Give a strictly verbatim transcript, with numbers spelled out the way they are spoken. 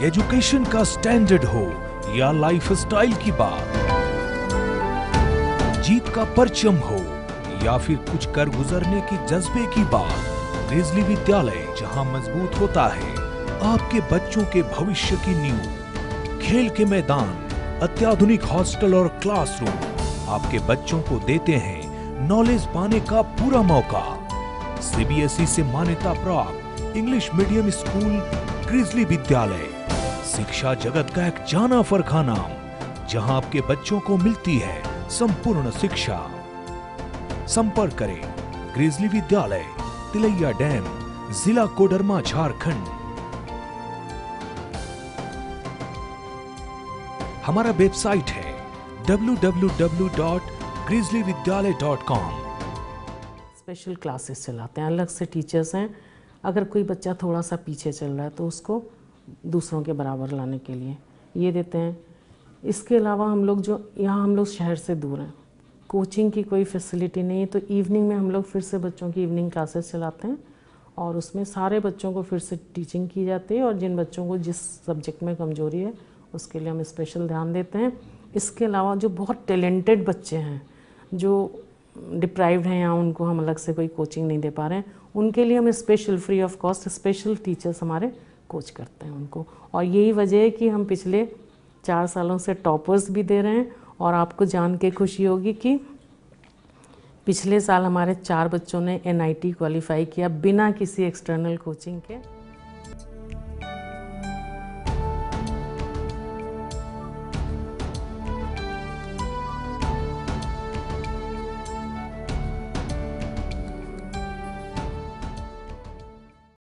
Education का standard हो या लाइफ स्टाइल की बात, जीत का परचम हो या फिर कुछ कर गुजरने की जज्बे की बात, ग्रिजली विद्यालय जहां मजबूत होता है आपके बच्चों के भविष्य की नींव। खेल के मैदान, अत्याधुनिक हॉस्टल और क्लासरूम आपके बच्चों को देते हैं नॉलेज पाने का पूरा मौका। सीबीएसई से मान्यता प्राप्त इंग्लिश मीडियम स्कूल ग्रिजली विद्यालय, शिक्षा जगत का एक जाना फरखा नाम, जहां आपके बच्चों को मिलती है संपूर्ण शिक्षा। संपर्क करें ग्रिजली विद्यालय, तिलैया डैम, जिला कोडरमा, झारखंड। हमारा वेबसाइट है W W W dot Grizzly Vidyalaya dot com. Special classes चलाते हैं, अलग से टीचर्स हैं। अगर कोई बच्चा थोड़ा सा पीछे चल रहा है तो उसको दूसरों के बराबर लाने के लिए ये देते हैं। इसके अलावा हम लोग जो यहाँ हम लोग शहर से दूर हैं, कोचिंग की कोई फैसिलिटी नहीं है, तो इवनिंग में हम लोग फिर से बच्चों की इवनिंग क्लासेस चलाते हैं और उसमें सारे बच्चों को फिर से टीचिंग की जाती है और जिन बच्चों को जिस सब्जेक्ट में कमजोरी है उसके लिए हम स्पेशल ध्यान देते हैं। इसके अलावा जो बहुत टैलेंटेड बच्चे हैं, जो डिप्राइव्ड हैं या उनको हम अलग से कोई कोचिंग नहीं दे पा रहे हैं, उनके लिए हम special free of cost special teachers हमारे कोच करते हैं उनको। और यही वजह है कि हम पिछले चार सालों से टॉपर्स भी दे रहे हैं। और आपको जान के खुशी होगी कि पिछले साल हमारे चार बच्चों ने एन आई टी क्वालिफाई किया बिना किसी एक्सटर्नल कोचिंग के।